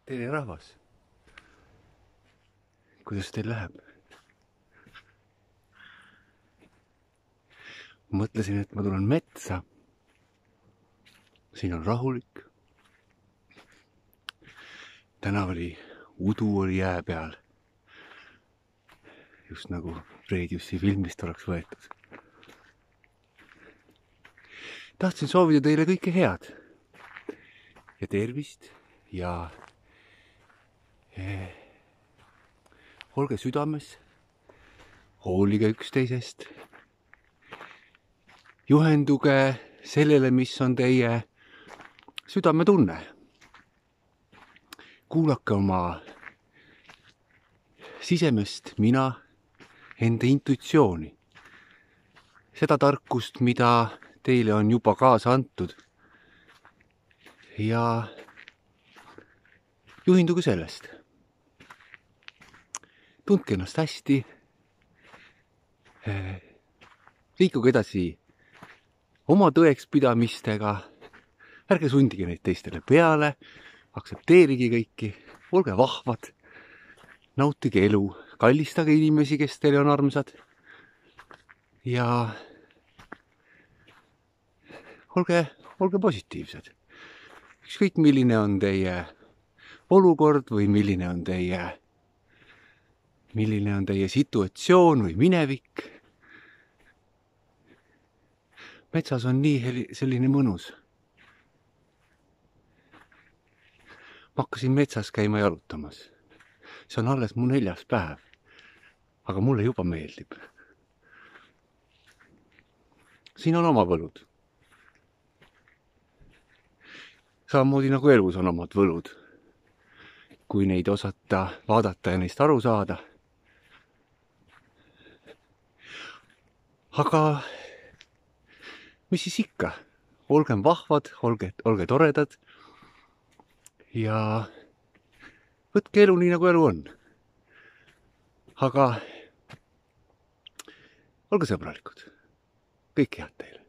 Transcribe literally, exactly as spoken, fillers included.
Tere rahvas, kuidas teil läheb? Mõtlesin, et ma tulen metsa. Siin on rahulik. Täna oli udu oli jää peal. Just nagu Preediusi filmist oleks võetud. Tahtsin soovida teile kõike head ja tervist ja eh, olge südames, hoolige üksteisest, juhenduge sellele, mis on teie südametunne. Kuulake oma sisemest mina, enda intuitsiooni, seda tarkust, mida teile on juba kaasa antud ja juhinduge sellest. Tundke ennast hästi, liikuge edasi oma tõekspidamistega, ärge sundige neid teistele peale, aksepteerige kõiki, olge vahvad, nautige elu, kallistage inimesi, kes teile on armsad ja olge, olge positiivsed. Ükskõik milline on teie olukord või milline on teie, milline on teie situatsioon või minevik. Metsas on nii selline mõnus. Ma hakkasin metsas käima jalutamas. See on alles mu neljas päev, aga mulle juba meeldib. Siin on oma võlud. Samamoodi nagu elus on omad võlud. Kui neid osata vaadata ja neist aru saada. Aga mis siis ikka? Olgem vahvad, olge, olge toredad ja võtke elu nii, nagu elu on. Aga olge sõbralikud. Kõik head teile.